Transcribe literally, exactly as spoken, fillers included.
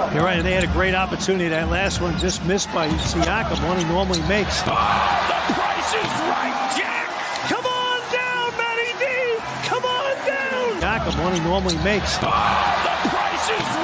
You're right, and they had a great opportunity. That last one just missed by Siakam, one he normally makes. Oh, the price is right, Jack! Come on down, Matty D! Come on down! Siakam, one he normally makes. Oh, the price is right!